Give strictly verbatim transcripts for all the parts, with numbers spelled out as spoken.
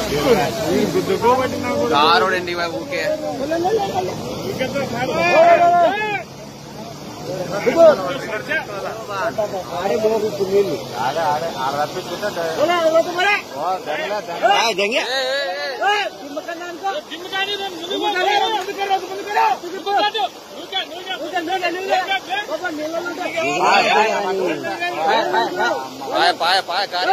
కారోడండి ఊకే पाया पाया पाया कार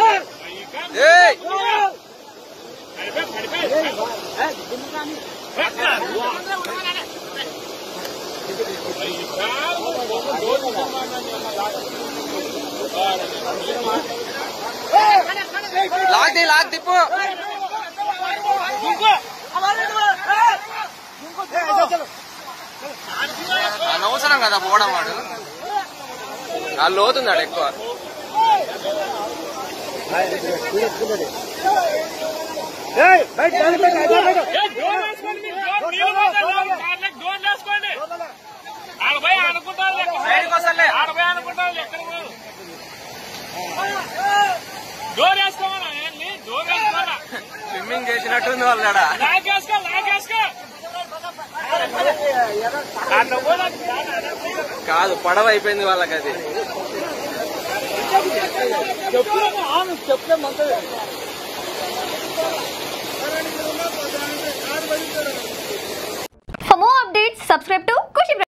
लाग दे लाग दे అనవసరం కదా పోవడం వాడు ఆ లోతున్నాడు ఎక్కువ స్విమ్మింగ్ చేసినట్టుంది వాళ్ళడా కాదు పడవ అయిపోయింది వాళ్ళకి అది For more updates, subscribe to Kushi.